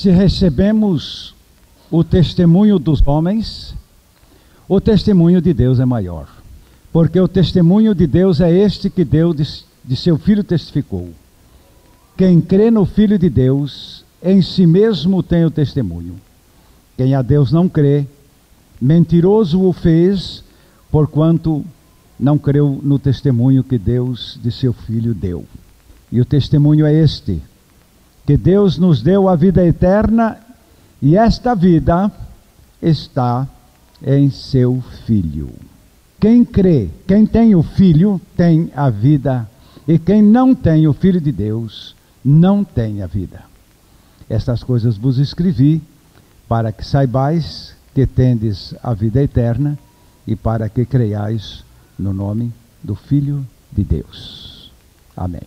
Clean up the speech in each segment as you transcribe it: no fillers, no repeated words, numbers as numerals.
Se recebemos o testemunho dos homens, o testemunho de Deus é maior. Porque o testemunho de Deus é este que Deus de seu Filho testificou. Quem crê no Filho de Deus, em si mesmo tem o testemunho. Quem a Deus não crê, mentiroso o fez, porquanto não creu no testemunho que Deus de seu Filho deu. E o testemunho é este, que Deus nos deu a vida eterna, e esta vida está em seu Filho. Quem crê, quem tem o Filho, tem a vida, e quem não tem o Filho de Deus, não tem a vida. Estas coisas vos escrevi, para que saibais que tendes a vida eterna, e para que creiais no nome do Filho de Deus. Amém.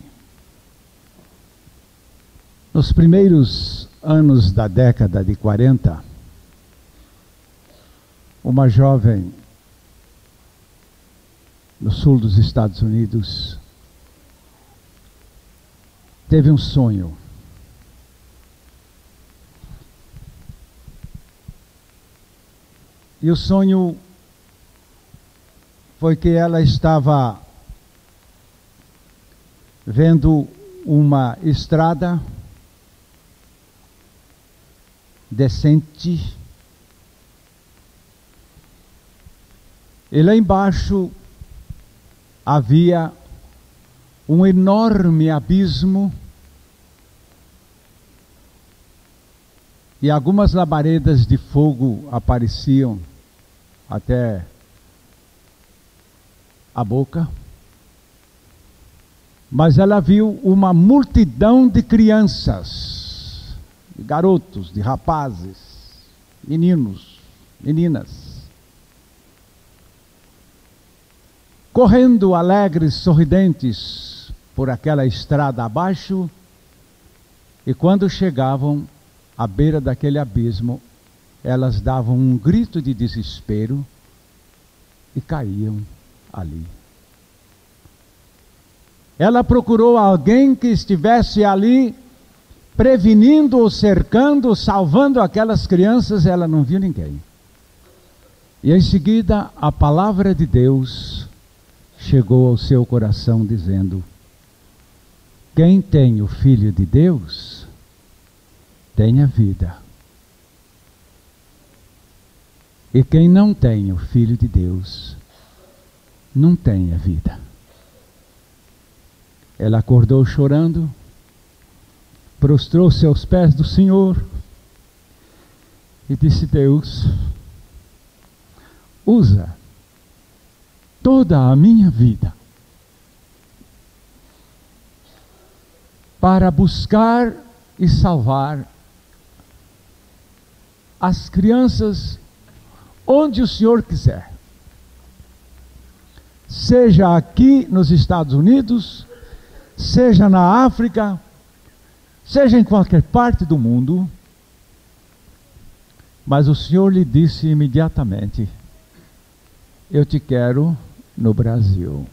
Nos primeiros anos da década de 40, uma jovem no sul dos Estados Unidos teve um sonho. E o sonho foi que ela estava vendo uma estrada descente, e lá embaixo havia um enorme abismo e algumas labaredas de fogo apareciam até a boca, mas ela viu uma multidão de crianças, de garotos, de rapazes, meninos, meninas, correndo alegres, sorridentes por aquela estrada abaixo, e quando chegavam à beira daquele abismo, elas davam um grito de desespero e caíam ali. Ela procurou alguém que estivesse ali, prevenindo ou cercando, salvando aquelas crianças. Ela não viu ninguém. E em seguida a palavra de Deus chegou ao seu coração dizendo: quem tem o Filho de Deus tem a vida, e quem não tem o Filho de Deus não tem a vida. Ela acordou chorando, prostrou-se aos pés do Senhor e disse: Deus, usa toda a minha vida para buscar e salvar as crianças onde o Senhor quiser. Seja aqui nos Estados Unidos, seja na África, seja em qualquer parte do mundo. Mas o Senhor lhe disse imediatamente: eu te quero no Brasil.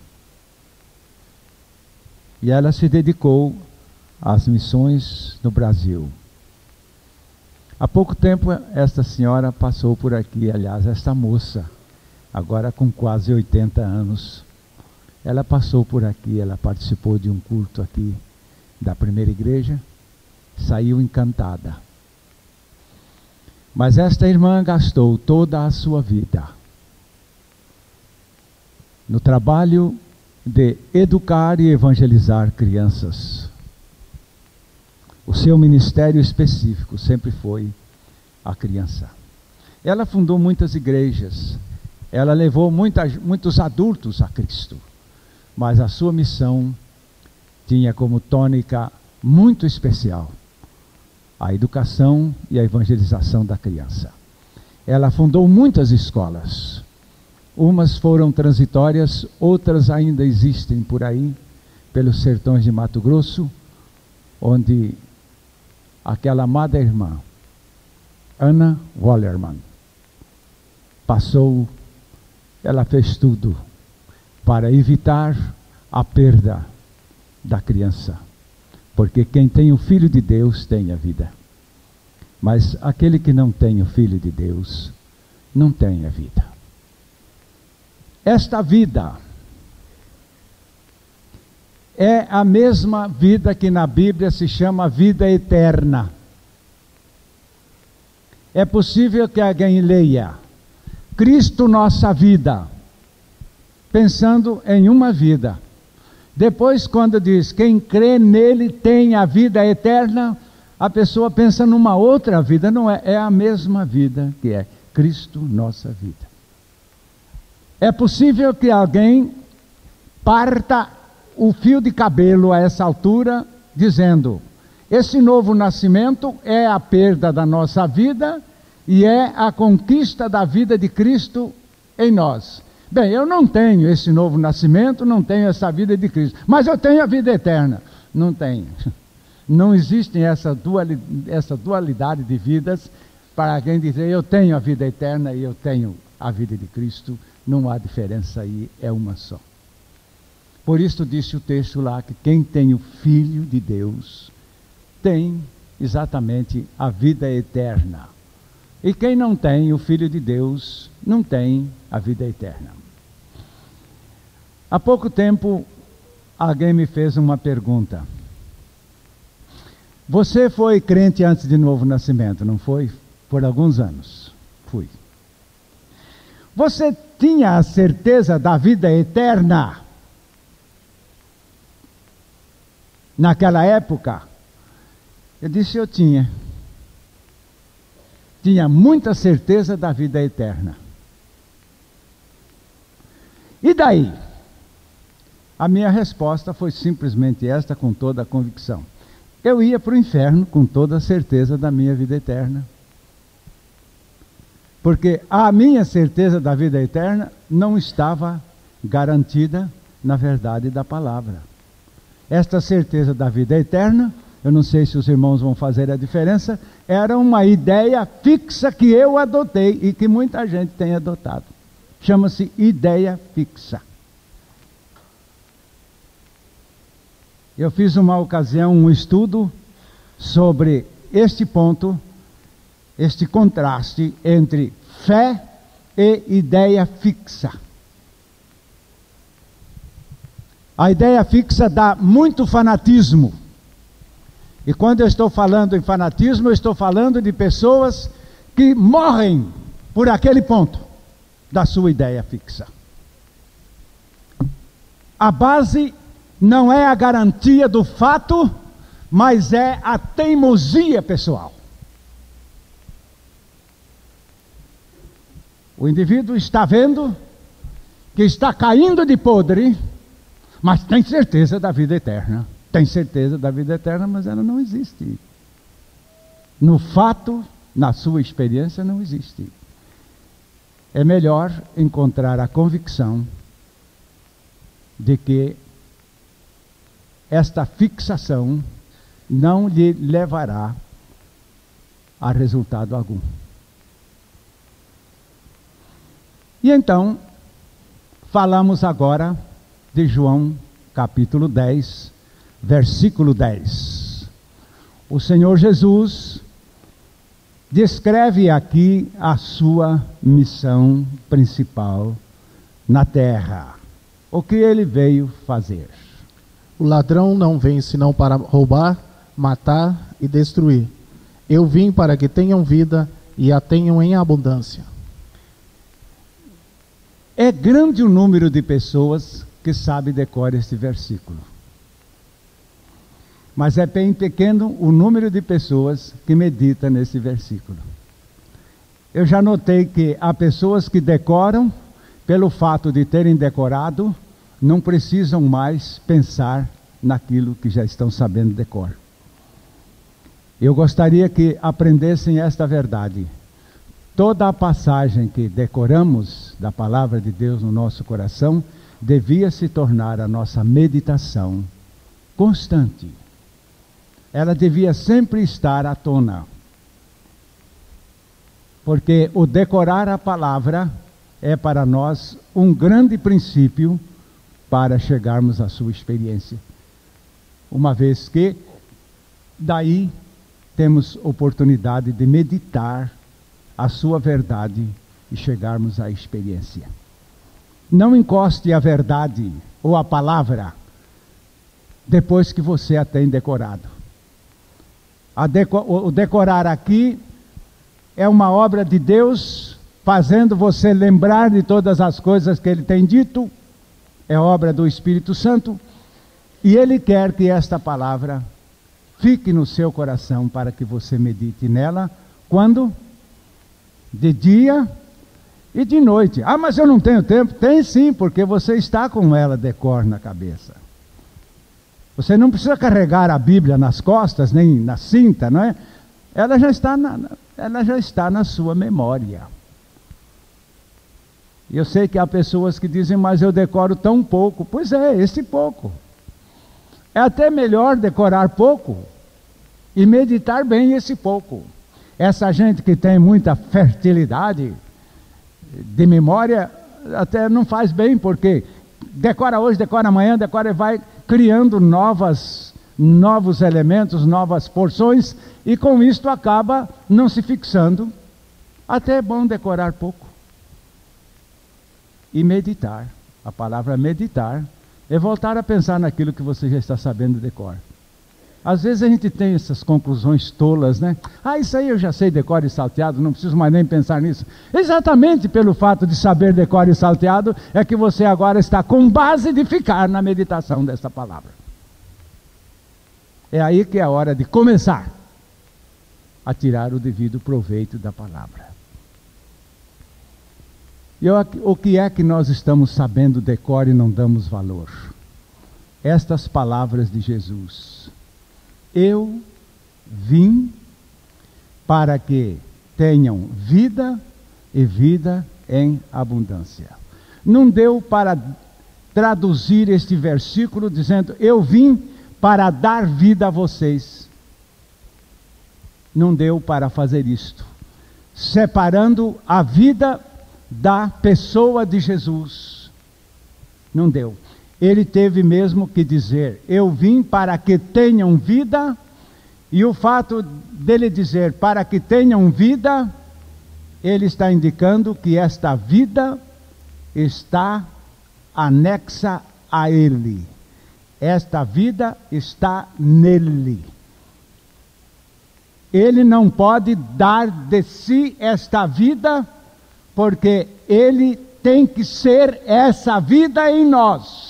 E ela se dedicou às missões no Brasil. Há pouco tempo esta senhora passou por aqui, aliás, esta moça, agora com quase 80 anos, ela passou por aqui, ela participou de um culto aqui da primeira igreja, saiu encantada. Mas esta irmã gastou toda a sua vida no trabalho de educar e evangelizar crianças. O seu ministério específico sempre foi a criança. Ela fundou muitas igrejas, ela levou muitos adultos a Cristo, mas a sua missão tinha como tônica muito especial a educação e a evangelização da criança. Ela fundou muitas escolas. Umas foram transitórias, outras ainda existem por aí, pelos sertões de Mato Grosso, onde aquela amada irmã, Ana Wallerman, passou, ela fez tudo para evitar a perda da criança, porque quem tem o Filho de Deus tem a vida. Mas aquele que não tem o Filho de Deus, não tem a vida. Esta vida é a mesma vida que na Bíblia se chama vida eterna. É possível que alguém leia Cristo nossa vida, pensando em uma vida. Depois, quando diz quem crê nele tem a vida eterna, a pessoa pensa numa outra vida. Não é, é a mesma vida que é Cristo nossa vida. É possível que alguém parta o fio de cabelo a essa altura, dizendo: esse novo nascimento é a perda da nossa vida e é a conquista da vida de Cristo em nós. Bem, eu não tenho esse novo nascimento, não tenho essa vida de Cristo, mas eu tenho a vida eterna. Não tenho. Não existe essa dualidade de vidas para alguém dizer: eu tenho a vida eterna e eu tenho a vida de Cristo. Não há diferença aí, é uma só. Por isso disse o texto lá que quem tem o Filho de Deus tem exatamente a vida eterna. E quem não tem o Filho de Deus não tem a vida eterna. Há pouco tempo alguém me fez uma pergunta. Você foi crente antes de novo nascimento, não foi? Por alguns anos. Fui. Você tinha a certeza da vida eterna naquela época? Eu disse: eu tinha. Tinha muita certeza da vida eterna. E daí? A minha resposta foi simplesmente esta, com toda a convicção. Eu ia para o inferno com toda a certeza da minha vida eterna. Porque a minha certeza da vida eterna não estava garantida na verdade da palavra. Esta certeza da vida eterna, eu não sei se os irmãos vão fazer a diferença, era uma ideia fixa que eu adotei e que muita gente tem adotado. Chama-se ideia fixa. Eu fiz uma ocasião um estudo sobre este ponto, este contraste entre fé e ideia fixa. A ideia fixa dá muito fanatismo. E quando eu estou falando em fanatismo, eu estou falando de pessoas que morrem por aquele ponto da sua ideia fixa. A base não é a garantia do fato, mas é a teimosia pessoal. O indivíduo está vendo que está caindo de podre, mas tem certeza da vida eterna. Tem certeza da vida eterna, mas ela não existe. No fato, na sua experiência, não existe. É melhor encontrar a convicção de que esta fixação não lhe levará a resultado algum. E então, falamos agora de João capítulo 10, versículo 10. O Senhor Jesus descreve aqui a sua missão principal na terra. O que ele veio fazer? O ladrão não vem senão para roubar, matar e destruir. Eu vim para que tenham vida e a tenham em abundância. É grande o número de pessoas que sabe decorar este versículo. Mas é bem pequeno o número de pessoas que medita nesse versículo. Eu já notei que há pessoas que decoram, pelo fato de terem decorado, não precisam mais pensar naquilo que já estão sabendo de cor. Eu gostaria que aprendessem esta verdade. Toda a passagem que decoramos da palavra de Deus no nosso coração devia se tornar a nossa meditação constante. Ela devia sempre estar à tona. Porque o decorar a palavra é para nós um grande princípio para chegarmos à sua experiência. Uma vez que daí temos oportunidade de meditar a sua verdade e chegarmos à experiência. Não encoste a verdade ou a palavra depois que você a tem decorado. O decorar aqui é uma obra de Deus, fazendo você lembrar de todas as coisas que Ele tem dito, é obra do Espírito Santo, e Ele quer que esta palavra fique no seu coração para que você medite nela. Quando? De dia e de noite. Ah, mas eu não tenho tempo. Tem sim, porque você está com ela de cor na cabeça. Você não precisa carregar a Bíblia nas costas, nem na cinta, não é? Ela já está na sua memória. E eu sei que há pessoas que dizem, mas eu decoro tão pouco. Pois é, esse pouco. É até melhor decorar pouco e meditar bem esse pouco. Essa gente que tem muita fertilidade de memória, até não faz bem, porque decora hoje, decora amanhã, decora e vai criando novos elementos, novas porções, e com isto acaba não se fixando. Até é bom decorar pouco. E meditar. A palavra meditar é voltar a pensar naquilo que você já está sabendo de cor. Às vezes a gente tem essas conclusões tolas, né? Ah, isso aí eu já sei de cor e salteado, não preciso mais nem pensar nisso. Exatamente pelo fato de saber de cor e salteado, é que você agora está com base de ficar na meditação dessa palavra. É aí que é a hora de começar a tirar o devido proveito da palavra. E o que é que nós estamos sabendo de cor e não damos valor? Estas palavras de Jesus. Eu vim para que tenham vida e vida em abundância. Não deu para traduzir este versículo dizendo, eu vim para dar vida a vocês. Não deu para fazer isto, separando a vida da pessoa de Jesus. Não deu. Ele teve mesmo que dizer, eu vim para que tenham vida, e o fato dele dizer para que tenham vida, ele está indicando que esta vida está anexa a ele. Esta vida está nele. Ele não pode dar de si esta vida, porque ele tem que ser essa vida em nós.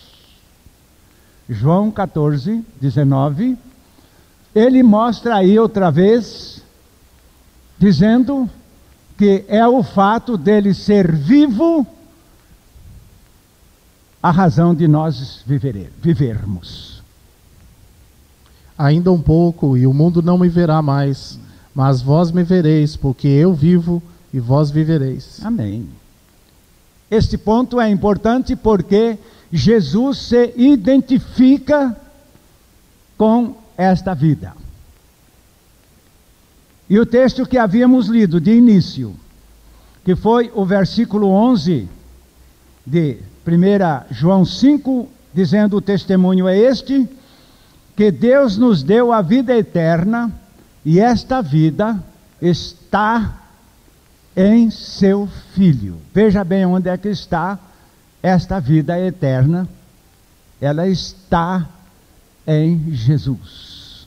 João 14, 19, ele mostra aí outra vez, dizendo que é o fato dele ser vivo, a razão de nós vivermos. Ainda um pouco, e o mundo não me verá mais, mas vós me vereis, porque eu vivo e vós vivereis. Amém. Este ponto é importante porque Jesus se identifica com esta vida. E o texto que havíamos lido de início, que foi o versículo 11 de 1 João 5, dizendo, o testemunho é este, que Deus nos deu a vida eterna, e esta vida está em seu Filho. Veja bem onde é que está esta vida eterna. Ela está em Jesus.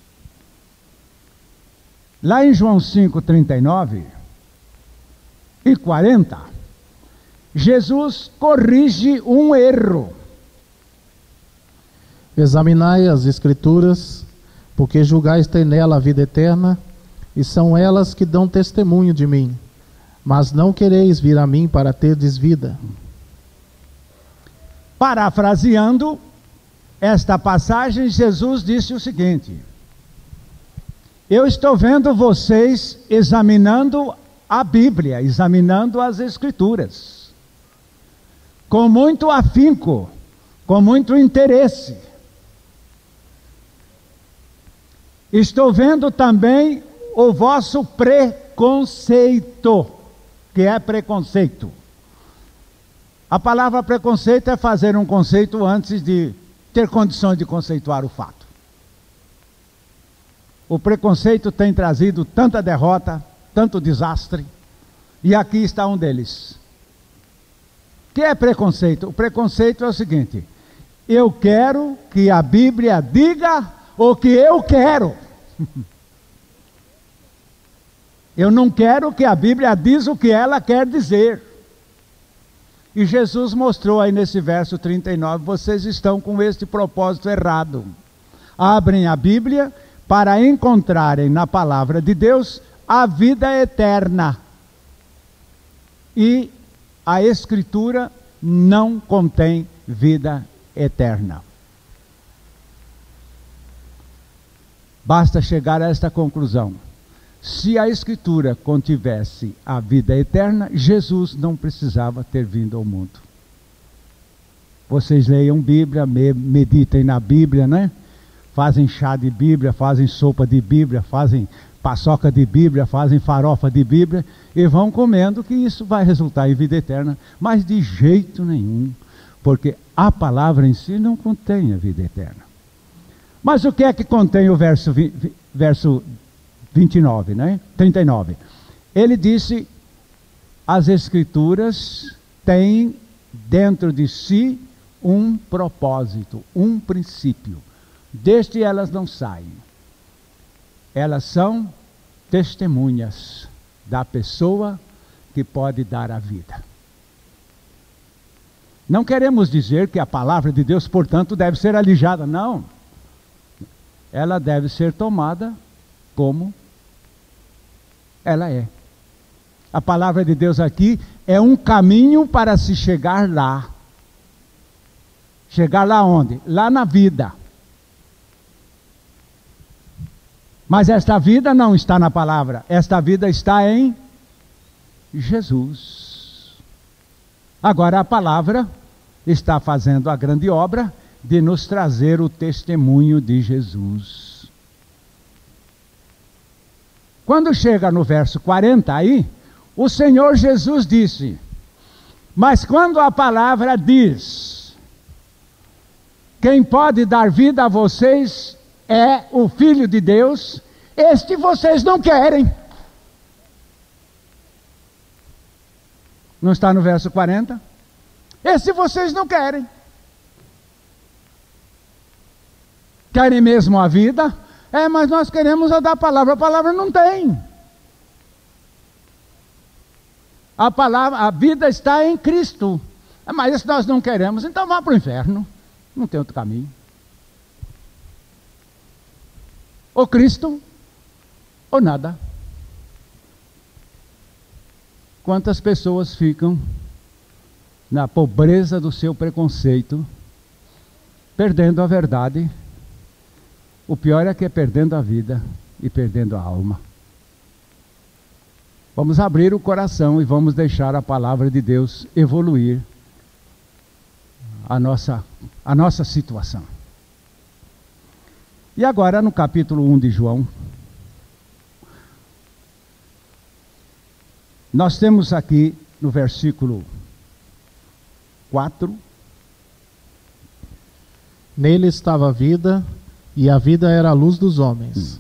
Lá em João 5, 39 e 40, Jesus corrige um erro. Examinai as Escrituras, porque julgais ter nela a vida eterna, e são elas que dão testemunho de mim. Mas não quereis vir a mim para terdes vida. Parafraseando esta passagem, Jesus disse o seguinte: eu estou vendo vocês examinando a Bíblia, examinando as Escrituras, com muito afinco, com muito interesse. Estou vendo também o vosso preconceito, que é preconceito. A palavra preconceito é fazer um conceito antes de ter condições de conceituar o fato. O preconceito tem trazido tanta derrota, tanto desastre, e aqui está um deles. O que é preconceito? O preconceito é o seguinte: eu quero que a Bíblia diga o que eu quero. Eu não quero que a Bíblia diz o que ela quer dizer. E Jesus mostrou aí nesse verso 39, vocês estão com este propósito errado. Abrem a Bíblia para encontrarem na palavra de Deus a vida eterna. E a Escritura não contém vida eterna. Basta chegar a esta conclusão: se a Escritura contivesse a vida eterna, Jesus não precisava ter vindo ao mundo. Vocês leiam Bíblia, meditem na Bíblia, né? Fazem chá de Bíblia, fazem sopa de Bíblia, fazem paçoca de Bíblia, fazem farofa de Bíblia, e vão comendo, que isso vai resultar em vida eterna. Mas de jeito nenhum, porque a palavra em si não contém a vida eterna. Mas o que é que contém o verso 29, né? 39. Ele disse: as Escrituras têm dentro de si um propósito, um princípio. Deste elas não saem. Elas são testemunhas da pessoa que pode dar a vida. Não queremos dizer que a palavra de Deus, portanto, deve ser alijada. Não. Ela deve ser tomada como ela é. A palavra de Deus aqui é um caminho para se chegar lá. Chegar lá onde? Lá na vida. Mas esta vida não está na palavra. Esta vida está em Jesus. Agora a palavra está fazendo a grande obra de nos trazer o testemunho de Jesus. Quando chega no verso 40 aí, o Senhor Jesus disse: mas quando a palavra diz, quem pode dar vida a vocês é o Filho de Deus, este vocês não querem. Não está no verso 40? Este vocês não querem. Querem mesmo a vida? Mas nós queremos a da palavra. A palavra não tem. A palavra, a vida está em Cristo. Mas isso nós não queremos, então vá para o inferno. Não tem outro caminho. Ou Cristo, ou nada. Quantas pessoas ficam na pobreza do seu preconceito, perdendo a verdade. O pior é que é perdendo a vida e perdendo a alma. Vamos abrir o coração e vamos deixar a palavra de Deus evoluir a nossa situação. E agora no capítulo 1 de João, nós temos aqui no versículo 4. Nele estava a vida, e a vida era a luz dos homens.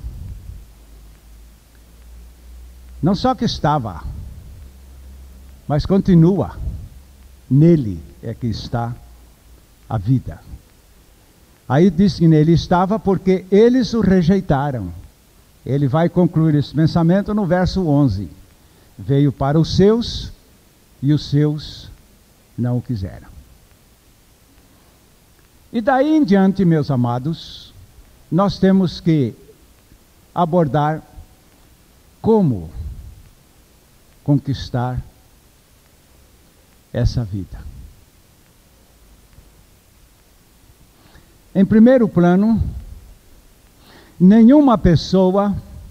Não só que estava, mas continua. Nele é que está a vida. Aí diz que nele estava porque eles o rejeitaram. Ele vai concluir esse pensamento no verso 11. Veio para os seus, e os seus não o quiseram. E daí em diante, meus amados, nós temos que abordar como conquistar essa vida. Em primeiro plano, nenhuma pessoa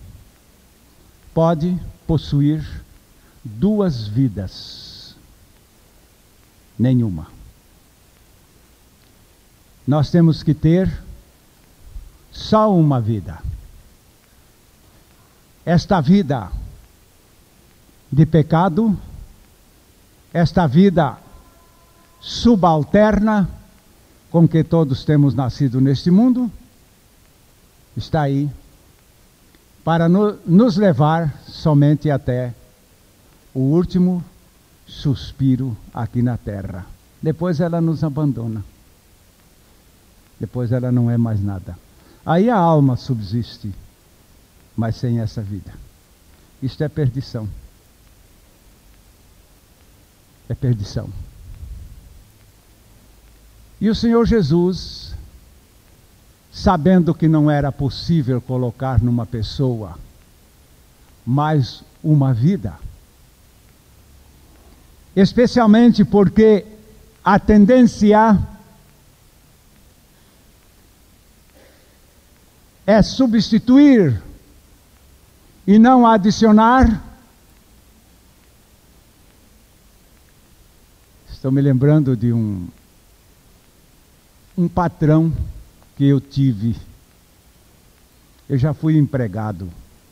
pode possuir duas vidas. Nenhuma. Nós temos que ter só uma vida. Esta vida de pecado, esta vida subalterna com que todos temos nascido neste mundo, está aí para nos levar somente até o último suspiro aqui na terra. Depois ela nos abandona. Depois ela não é mais nada. Aí a alma subsiste, mas sem essa vida. Isto é perdição. É perdição. E o Senhor Jesus, sabendo que não era possível colocar numa pessoa mais uma vida, especialmente porque a tendência é substituir e não adicionar. Estou me lembrando de um patrão que eu tive. Eu já fui empregado.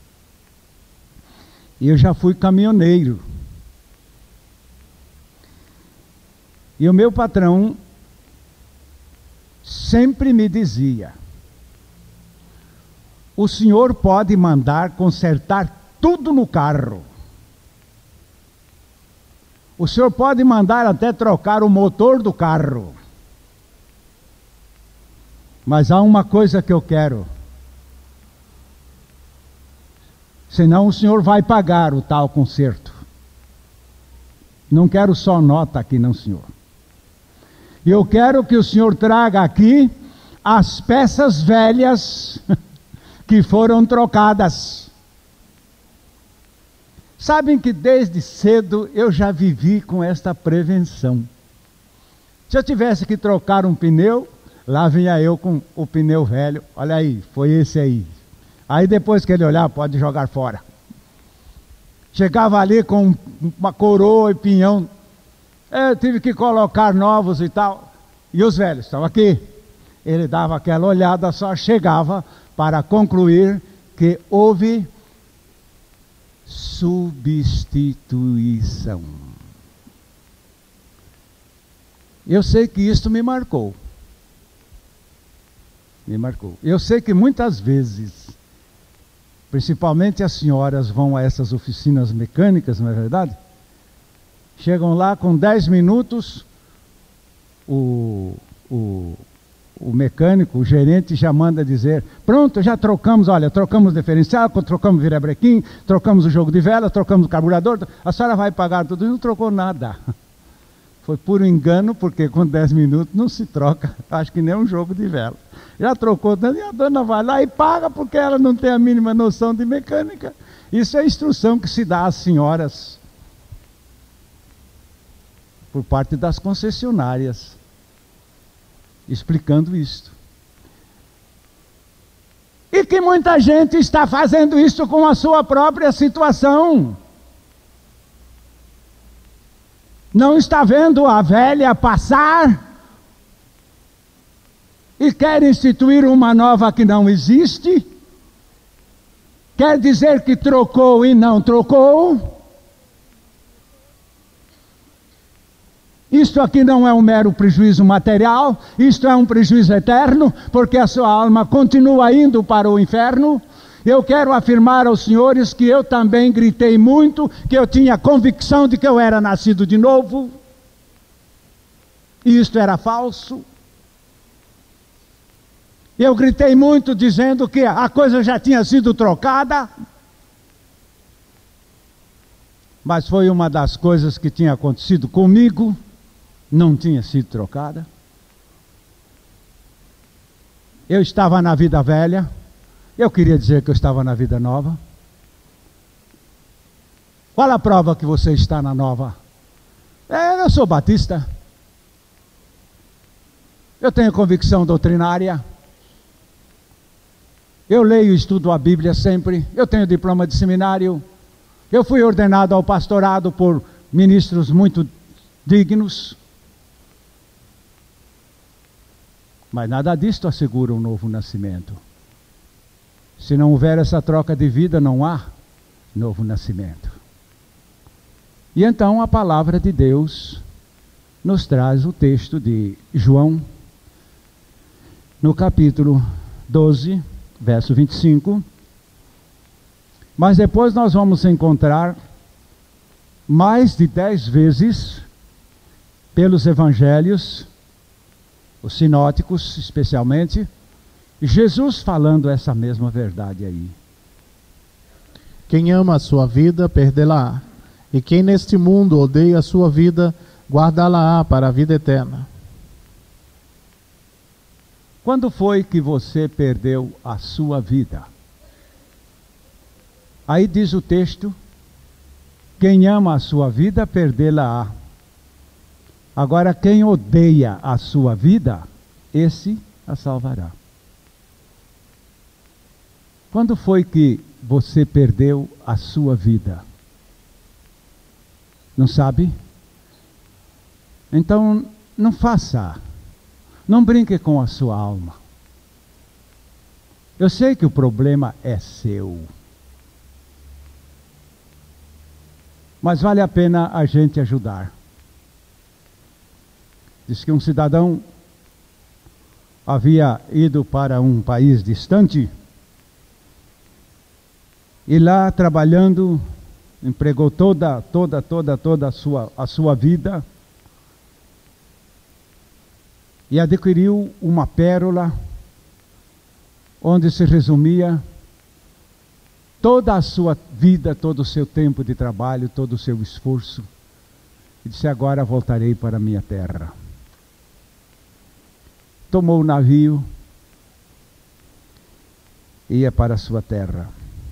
E eu já fui caminhoneiro. E o meu patrão sempre me dizia: o senhor pode mandar consertar tudo no carro. O senhor pode mandar até trocar o motor do carro. Mas há uma coisa que eu quero. Senão o senhor vai pagar o tal conserto. Não quero só nota aqui não, senhor. E eu quero que o senhor traga aqui as peças velhas que foram trocadas. Sabem que desde cedo eu já vivi com esta prevenção. Se eu tivesse que trocar um pneu, lá vinha eu com o pneu velho. Olha aí, foi esse aí. Aí depois que ele olhar, pode jogar fora. Chegava ali com uma coroa e pinhão. Eu tive que colocar novos e tal. E os velhos estavam aqui. Ele dava aquela olhada, só chegava para concluir que houve substituição. Eu sei que isto me marcou. Me marcou. Eu sei que muitas vezes, principalmente as senhoras vão a essas oficinas mecânicas, não é verdade? Chegam lá com 10 minutos, o mecânico, o gerente já manda dizer: pronto, já trocamos, olha, trocamos o diferencial, trocamos o virabrequim, trocamos o jogo de vela, trocamos o carburador, a senhora vai pagar tudo. Não trocou nada. Foi puro engano, porque com 10 minutos não se troca, acho que nem um jogo de vela. Já trocou, e a dona vai lá e paga, porque ela não tem a mínima noção de mecânica. Isso é a instrução que se dá às senhoras por parte das concessionárias, explicando isto. E que muita gente está fazendo isso com a sua própria situação. Não está vendo a velha passar e quer instituir uma nova que não existe? Quer dizer que trocou e não trocou? Isto aqui não é um mero prejuízo material, isto é um prejuízo eterno, porque a sua alma continua indo para o inferno. Eu quero afirmar aos senhores que eu também gritei muito, que eu tinha convicção de que eu era nascido de novo, e isto era falso. Eu gritei muito dizendo que a coisa já tinha sido trocada, mas foi uma das coisas que tinha acontecido comigo, não tinha sido trocada. Eu estava na vida velha, eu queria dizer que eu estava na vida nova. Qual a prova que você está na nova? Eu sou batista. Eu tenho convicção doutrinária. Eu leio e estudo a Bíblia sempre. Eu tenho diploma de seminário. Eu fui ordenado ao pastorado por ministros muito dignos. Mas nada disto assegura um novo nascimento. Se não houver essa troca de vida, não há novo nascimento. E então a palavra de Deus nos traz o texto de João, no capítulo 12, verso 25. Mas depois nós vamos encontrar mais de 10 vezes pelos evangelhos, os sinóticos especialmente, Jesus falando essa mesma verdade aí. Quem ama a sua vida, perdê-la-á. E quem neste mundo odeia a sua vida, guardá-la-á para a vida eterna. Quando foi que você perdeu a sua vida? Aí diz o texto, quem ama a sua vida, perdê-la-á. Agora, quem odeia a sua vida, esse a salvará. Quando foi que você perdeu a sua vida? Não sabe? Então, não faça. Não brinque com a sua alma. Eu sei que o problema é seu. Mas vale a pena a gente ajudar. Diz que um cidadão havia ido para um país distante e lá trabalhando, empregou toda a sua vida e adquiriu uma pérola onde se resumia toda a sua vida, todo o seu tempo de trabalho, todo o seu esforço. E disse, agora voltarei para a minha terra. Tomou o navio, ia para a sua terra.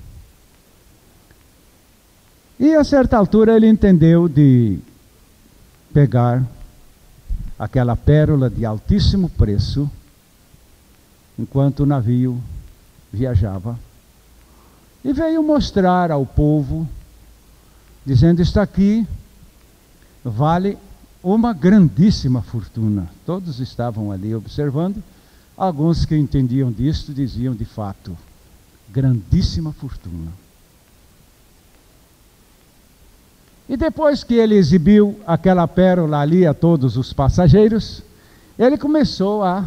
E a certa altura ele entendeu de pegar aquela pérola de altíssimo preço, enquanto o navio viajava, e veio mostrar ao povo, dizendo, está aqui, vale uma grandíssima fortuna. Todos estavam ali observando, alguns que entendiam disto diziam de fato, grandíssima fortuna. E depois que ele exibiu aquela pérola ali a todos os passageiros, ele começou a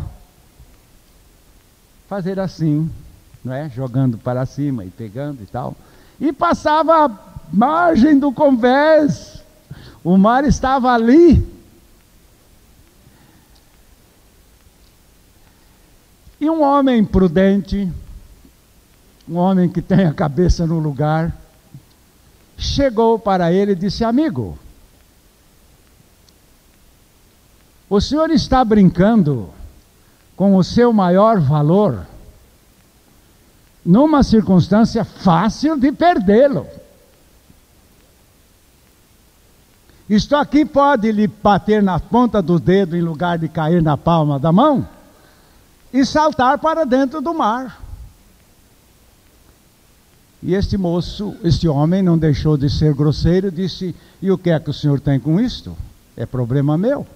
fazer assim, não é? Jogando para cima e pegando e tal. E passava a margem do convés. O mar estava ali. E um homem prudente, um homem que tem a cabeça no lugar, chegou para ele e disse, amigo, o senhor está brincando com o seu maior valor numa circunstância fácil de perdê-lo. Isto aqui pode lhe bater na ponta do dedo em lugar de cair na palma da mão e saltar para dentro do mar. E este homem não deixou de ser grosseiro, disse, e o que é que o senhor tem com isto? É problema meu.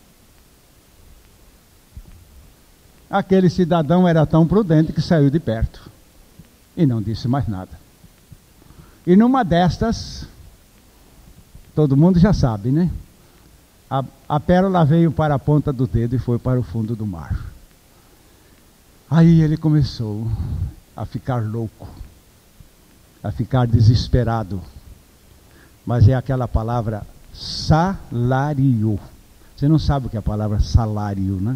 Aquele cidadão era tão prudente que saiu de perto e não disse mais nada. E numa destas, todo mundo já sabe, né? A pérola veio para a ponta do dedo e foi para o fundo do mar. Aí ele começou a ficar louco, a ficar desesperado. Mas é aquela palavra salário. Você não sabe o que é a palavra salário, né?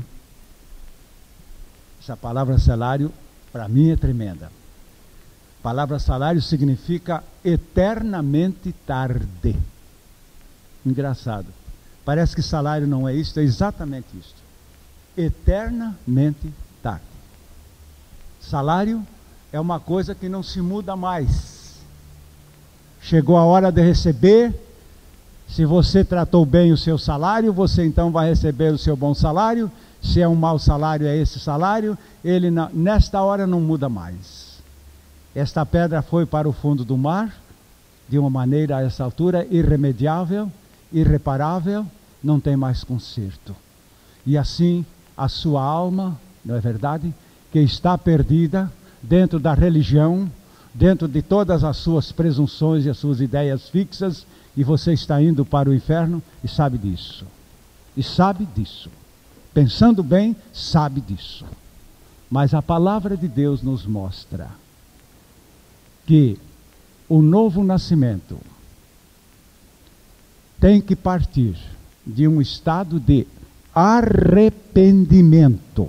Essa palavra salário, para mim, é tremenda. A palavra salário significa eternamente tarde. Engraçado. Parece que salário não é isto, é exatamente isto. Eternamente tarde. Salário é uma coisa que não se muda mais. Chegou a hora de receber. Se você tratou bem o seu salário, você então vai receber o seu bom salário. Se é um mau salário, é esse salário. Ele nesta hora não muda mais. Esta pedra foi para o fundo do mar, de uma maneira a essa altura irremediável, irreparável, não tem mais conserto. E assim a sua alma, não é verdade? Que está perdida dentro da religião, dentro de todas as suas presunções e as suas ideias fixas, e você está indo para o inferno e sabe disso. E sabe disso. Pensando bem, sabe disso. Mas a palavra de Deus nos mostra que o novo nascimento tem que partir de um estado de arrependimento.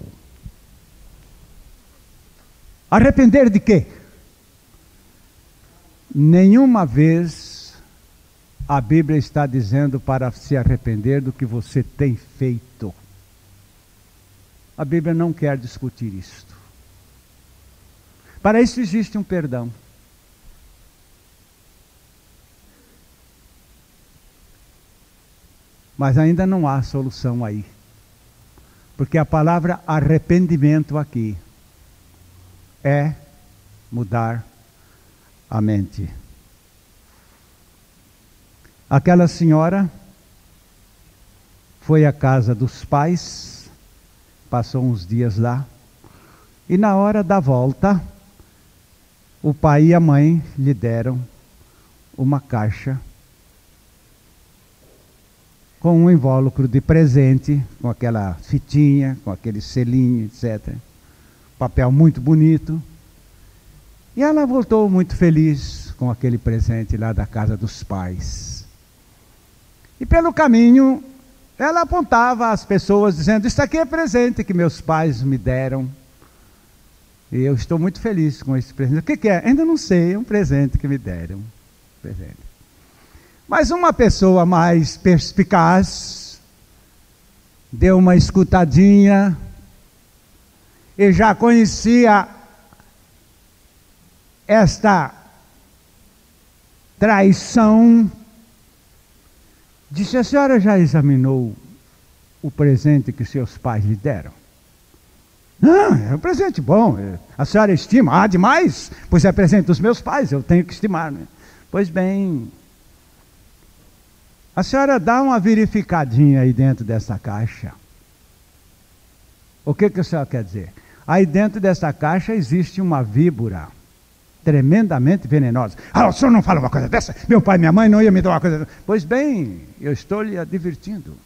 Arrepender de quê? Nenhuma vez a Bíblia está dizendo para se arrepender do que você tem feito. A Bíblia não quer discutir isto. Para isso existe um perdão. Mas ainda não há solução aí. Porque a palavra arrependimento aqui é mudar a mente. Aquela senhora foi à casa dos pais, passou uns dias lá, e na hora da volta, o pai e a mãe lhe deram uma caixa com um invólucro de presente, com aquela fitinha, com aquele selinho, etc. Papel muito bonito. E ela voltou muito feliz com aquele presente lá da casa dos pais. E pelo caminho, ela apontava às pessoas dizendo: isso aqui é presente que meus pais me deram. E eu estou muito feliz com esse presente. O que é? Ainda não sei, é um presente que me deram. Presente. Mas uma pessoa mais perspicaz deu uma escutadinha e já conhecia esta traição. Disse: a senhora já examinou o presente que seus pais lhe deram? Não, é um presente bom. A senhora estima? Ah, demais? Pois é presente dos meus pais, eu tenho que estimar, né? Pois bem, a senhora dá uma verificadinha aí dentro dessa caixa. O que a senhora quer dizer? Aí dentro dessa caixa existe uma víbora tremendamente venenosa. Ah, o senhor não fala uma coisa dessa? Meu pai e minha mãe não iam me dar uma coisa dessa. Pois bem, eu estou lhe advertindo.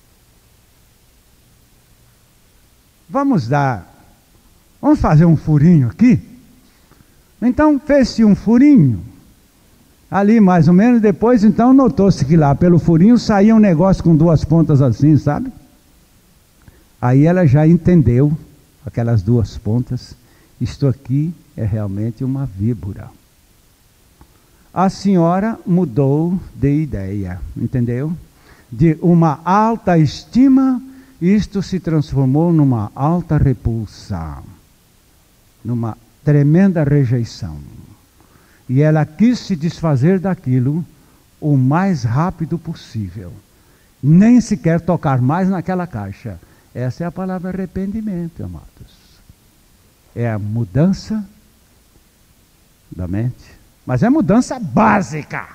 Vamos fazer um furinho aqui? Então fez-se um furinho. Ali mais ou menos, depois então notou-se que lá pelo furinho saía um negócio com duas pontas assim, sabe? Aí ela já entendeu aquelas duas pontas. Isto aqui é realmente uma víbora. A senhora mudou de ideia, entendeu? De uma alta estima, isto se transformou numa alta repulsa, numa tremenda rejeição. E ela quis se desfazer daquilo o mais rápido possível. Nem sequer tocar mais naquela caixa. Essa é a palavra arrependimento, amados. É a mudança da mente. Mas é mudança básica.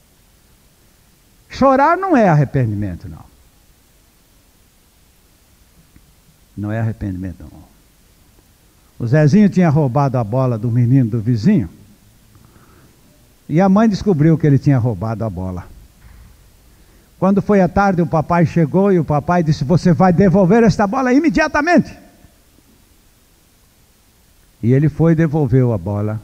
Chorar não é arrependimento, não. Não é arrependimento, não. O Zezinho tinha roubado a bola do menino do vizinho. E a mãe descobriu que ele tinha roubado a bola. Quando foi à tarde, o papai chegou e o papai disse: você vai devolver esta bola imediatamente. E ele foi e devolveu a bola.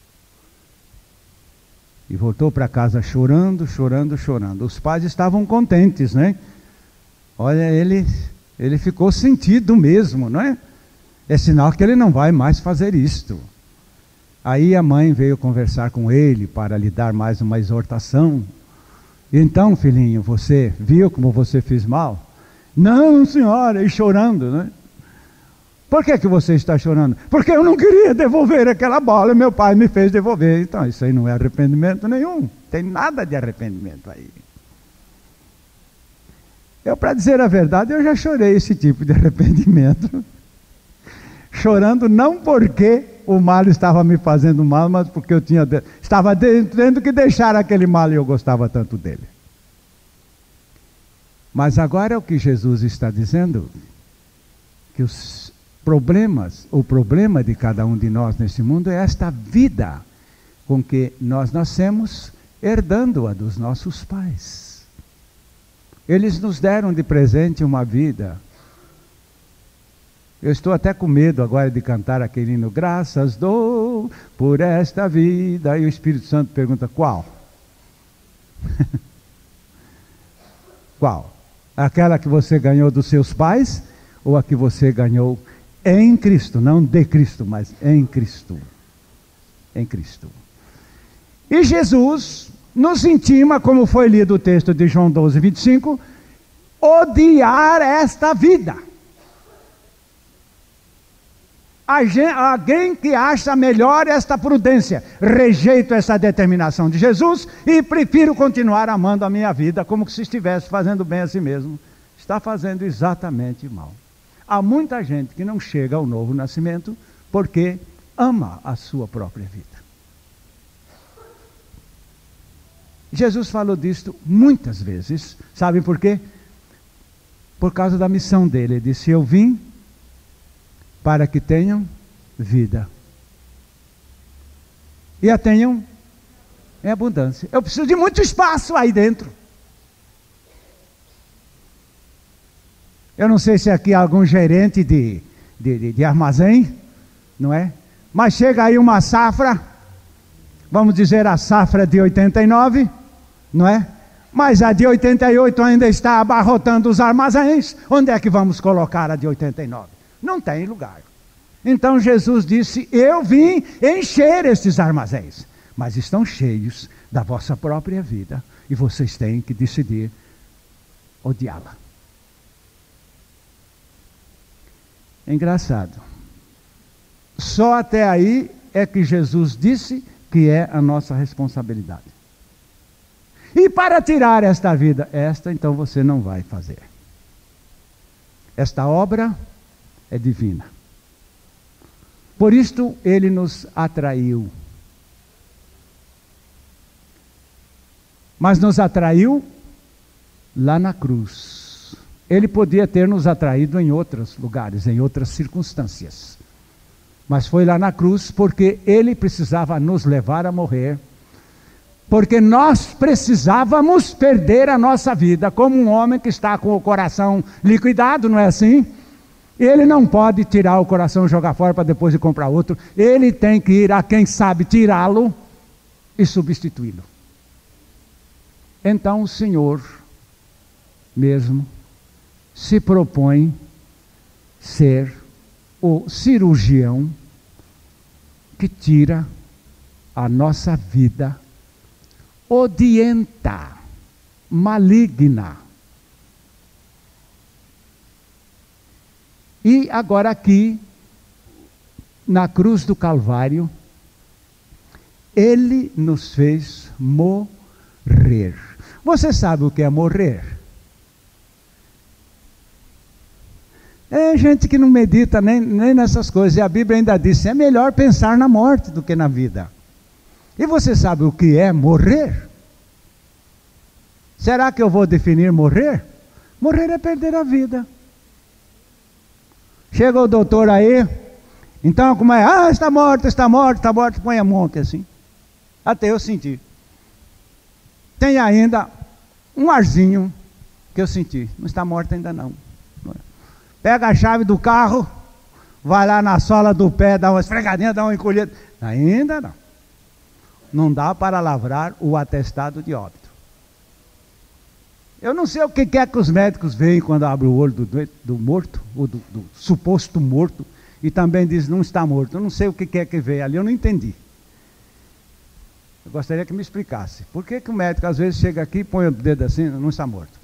E voltou para casa chorando, chorando, chorando. Os pais estavam contentes, né? Olha, ele ficou sentido mesmo, não é? É sinal que ele não vai mais fazer isto. Aí a mãe veio conversar com ele para lhe dar mais uma exortação. Então, filhinho, você viu como você fez mal? Não, senhora, e chorando, né? Por que você está chorando? Porque eu não queria devolver aquela bola e meu pai me fez devolver. Então, isso aí não é arrependimento nenhum. Tem nada de arrependimento aí. Eu, para dizer a verdade, eu já chorei esse tipo de arrependimento. Chorando não porque o mal estava me fazendo mal, mas porque eu estava tendo que deixar aquele mal e eu gostava tanto dele. Mas agora é o que Jesus está dizendo, que o problema de cada um de nós nesse mundo é esta vida com que nós nascemos, herdando-a dos nossos pais. Eles nos deram de presente uma vida. Eu estou até com medo agora de cantar aquele hino, graças dou por esta vida. E o Espírito Santo pergunta, qual? Qual? Aquela que você ganhou dos seus pais ou a que você ganhou em Cristo? Não de Cristo, mas em Cristo. Em Cristo. E Jesus nos intima, como foi lido o texto de João 12, 25, odiar esta vida. Alguém que acha melhor esta prudência, rejeito essa determinação de Jesus e prefiro continuar amando a minha vida como se estivesse fazendo bem a si mesmo, está fazendo exatamente mal. Há muita gente que não chega ao novo nascimento porque ama a sua própria vida. Jesus falou disto muitas vezes, sabem por quê? Por causa da missão dele. Ele disse, eu vim para que tenham vida. E a tenham em abundância. Eu preciso de muito espaço aí dentro. Eu não sei se aqui há algum gerente de armazém, não é? Mas chega aí uma safra, vamos dizer a safra de 89, não é? Mas a de 88 ainda está abarrotando os armazéns. Onde é que vamos colocar a de 89? Não tem lugar. Então Jesus disse, eu vim encher estes armazéns, mas estão cheios da vossa própria vida, e vocês têm que decidir odiá-la. É engraçado. Só até aí é que Jesus disse que é a nossa responsabilidade. E para tirar esta vida, então você não vai fazer. Esta obra é divina. Por isto ele nos atraiu. Mas nos atraiu lá na cruz. Ele podia ter nos atraído em outros lugares, em outras circunstâncias. Mas foi lá na cruz porque ele precisava nos levar a morrer. Porque nós precisávamos perder a nossa vida, como um homem que está com o coração liquidado, não é assim? Ele não pode tirar o coração e jogar fora para depois ir comprar outro. Ele tem que ir a quem sabe tirá-lo e substituí-lo. Então o Senhor mesmo se propõe ser o cirurgião que tira a nossa vida odienta, maligna. E agora aqui, na cruz do Calvário, ele nos fez morrer. Você sabe o que é morrer? É gente que não medita nem nessas coisas, e a Bíblia ainda diz, é melhor pensar na morte do que na vida. E você sabe o que é morrer? Será que eu vou definir morrer? Morrer é perder a vida. Chega o doutor aí, então como é? Está morto, põe a mão aqui assim. Até eu senti. Tem ainda um arzinho que eu senti. Não está morto ainda não. Pega a chave do carro, vai lá na sola do pé, dá uma esfregadinha, dá uma encolhida. Ainda não. Não dá para lavrar o atestado de óbito. Eu não sei o que é que os médicos veem quando abrem o olho do morto, ou do suposto morto, e também diz não está morto. Eu não sei o que é que vê ali, eu não entendi. Eu gostaria que me explicasse. Por que o médico às vezes chega aqui e põe o dedo assim, não está morto?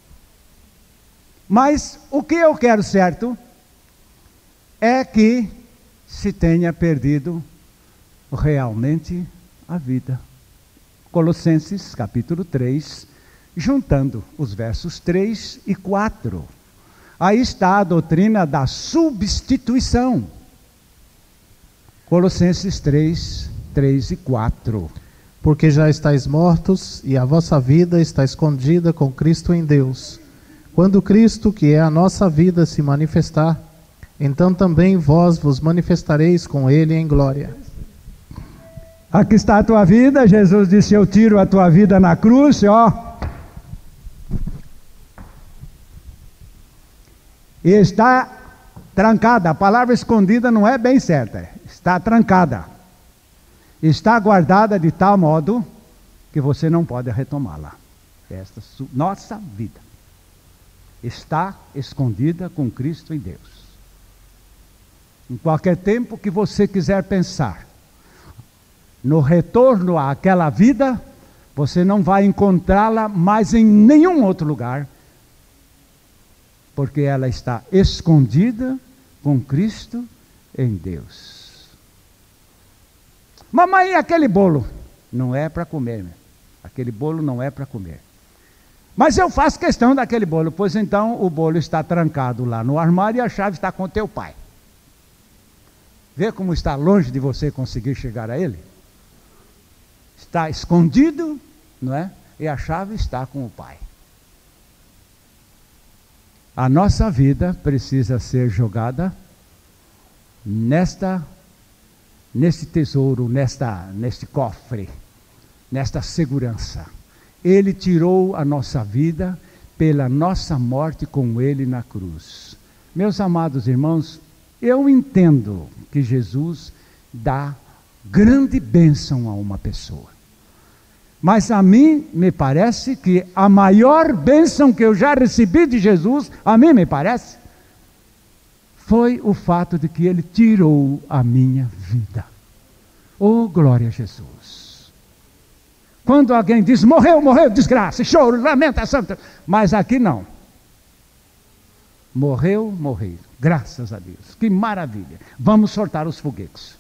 Mas o que eu quero certo é que se tenha perdido realmente a vida. Colossenses capítulo 3, juntando os versos 3 e 4. Aí está a doutrina da substituição. Colossenses 3, 3 e 4. Porque já estáis mortos e a vossa vida está escondida com Cristo em Deus. Quando Cristo, que é a nossa vida, se manifestar, então também vós vos manifestareis com Ele em glória. Aqui está a tua vida, Jesus disse, eu tiro a tua vida na cruz, ó. E está trancada. A palavra escondida não é bem certa, está trancada. Está guardada de tal modo que você não pode retomá-la. Esta nossa vida está escondida com Cristo em Deus. Em qualquer tempo que você quiser pensar no retorno àquela vida, você não vai encontrá-la mais em nenhum outro lugar, porque ela está escondida com Cristo em Deus. Mamãe, aquele bolo não é para comer, né? Aquele bolo não é para comer. Mas eu faço questão daquele bolo, pois então o bolo está trancado lá no armário e a chave está com teu pai. Vê como está longe de você conseguir chegar a ele? Está escondido, não é? E a chave está com o pai. A nossa vida precisa ser jogada neste tesouro, neste cofre, nesta segurança. Ele tirou a nossa vida pela nossa morte com ele na cruz. Meus amados irmãos, eu entendo que Jesus dá grande bênção a uma pessoa. Mas a mim me parece que a maior bênção que eu já recebi de Jesus, a mim me parece, foi o fato de que Ele tirou a minha vida. Oh, glória a Jesus! Quando alguém diz, morreu, morreu, desgraça, choro, lamentação, mas aqui não. Morreu, morreu, graças a Deus, que maravilha. Vamos soltar os foguetes.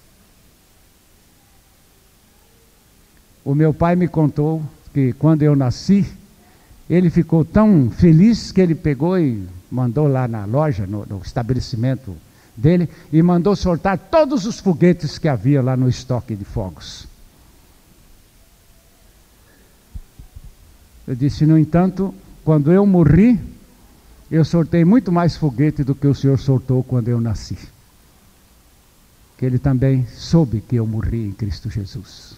O meu pai me contou que quando eu nasci, ele ficou tão feliz que ele pegou e mandou lá na loja, no estabelecimento dele, e mandou soltar todos os foguetes que havia lá no estoque de fogos. Eu disse, no entanto, quando eu morri, eu soltei muito mais foguete do que o Senhor soltou quando eu nasci. Que ele também soube que eu morri em Cristo Jesus.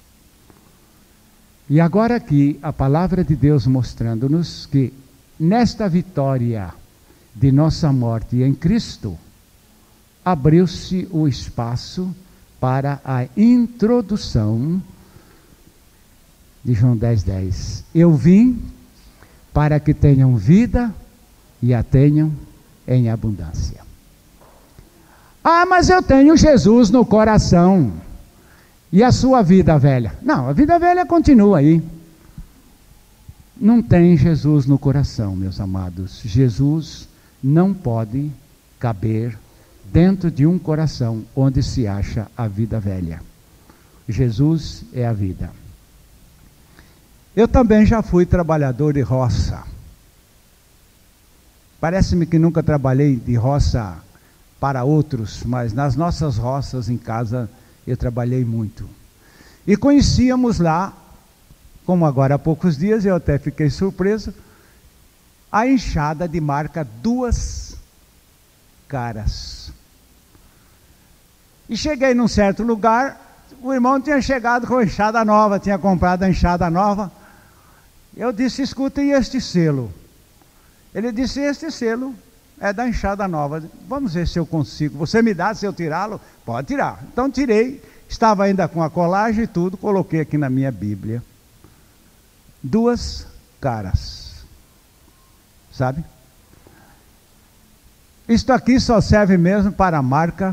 E agora aqui, a palavra de Deus mostrando-nos que nesta vitória de nossa morte em Cristo, abriu-se o espaço para a introdução de João 10:10. Eu vim para que tenham vida e a tenham em abundância. Ah, mas eu tenho Jesus no coração. E a sua vida velha? Não, a vida velha continua aí. Não tem Jesus no coração, meus amados. Jesus não pode caber dentro de um coração onde se acha a vida velha. Jesus é a vida. Eu também já fui trabalhador de roça. Parece-me que nunca trabalhei de roça para outros, mas nas nossas roças em casa eu trabalhei muito. E conhecíamos lá, como agora há poucos dias, eu até fiquei surpreso, a enxada de marca 2 caras. E cheguei num certo lugar, o irmão tinha chegado com a enxada nova, tinha comprado a enxada nova. Eu disse, escuta, e este selo? Ele disse, este selo é da enxada nova. Vamos ver se eu consigo. Você me dá se eu tirá-lo? Pode tirar. Então tirei, estava ainda com a colagem e tudo, coloquei aqui na minha Bíblia. 2 caras. Sabe? Isto aqui só serve mesmo para a marca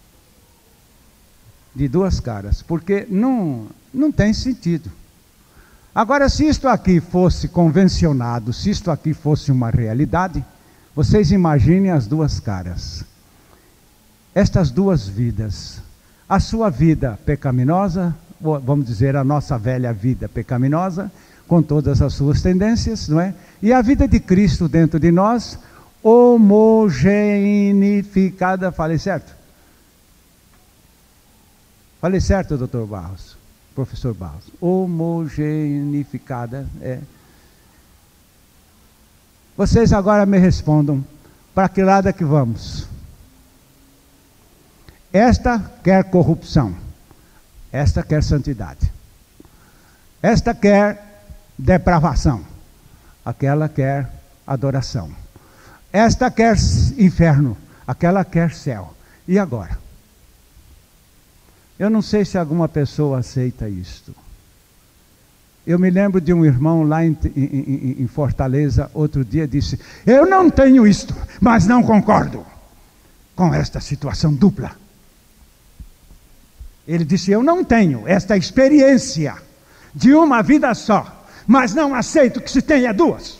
de 2 caras, porque não tem sentido. Agora, se isto aqui fosse convencionado, se isto aqui fosse uma realidade, vocês imaginem as 2 caras. Estas 2 vidas. A sua vida pecaminosa, vamos dizer, a nossa velha vida pecaminosa, com todas as suas tendências, não é? E a vida de Cristo dentro de nós, homogeneificada. Falei certo? Falei certo, doutor Barros? Professor Barros? Homogeneificada, é. Vocês agora me respondam, para que lado é que vamos? Esta quer corrupção, esta quer santidade, esta quer depravação, aquela quer adoração, esta quer inferno, Aquela quer céu. E agora? Eu não sei se alguma pessoa aceita isto. Eu me lembro de um irmão lá em Fortaleza, outro dia disse: eu não tenho isto, mas não concordo com esta situação dupla. Ele disse: eu não tenho esta experiência de uma vida só, mas não aceito que se tenha duas.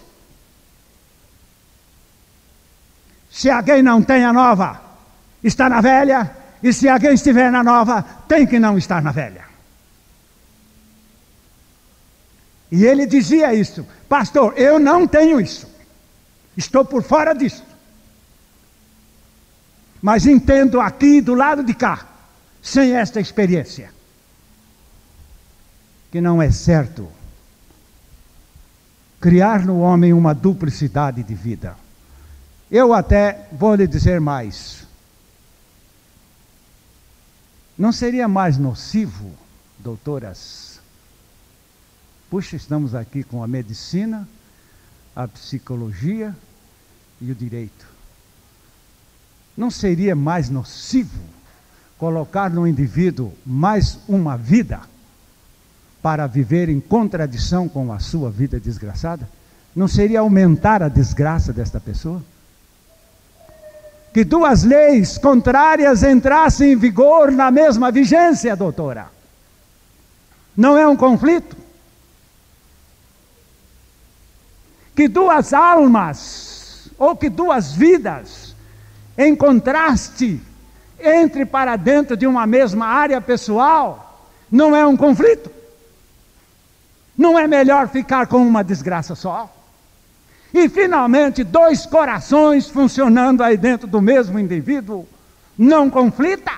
Se alguém não tem a nova, está na velha, e se alguém estiver na nova, tem que não estar na velha. E ele dizia isso: pastor, eu não tenho isso, estou por fora disso, mas entendo aqui do lado de cá, sem esta experiência, que não é certo criar no homem uma duplicidade de vida. Eu até vou lhe dizer mais. Não seria mais nocivo, doutoras? Puxa, estamos aqui com a medicina, a psicologia e o direito. Não seria mais nocivo colocar no indivíduo mais uma vida para viver em contradição com a sua vida desgraçada? Não seria aumentar a desgraça desta pessoa? Que duas leis contrárias entrassem em vigor na mesma vigência, doutora? Não é um conflito? Que duas almas, ou que duas vidas, em contraste, entre para dentro de uma mesma área pessoal, não é um conflito? Não é melhor ficar com uma desgraça só? E finalmente, dois corações funcionando aí dentro do mesmo indivíduo, não conflita?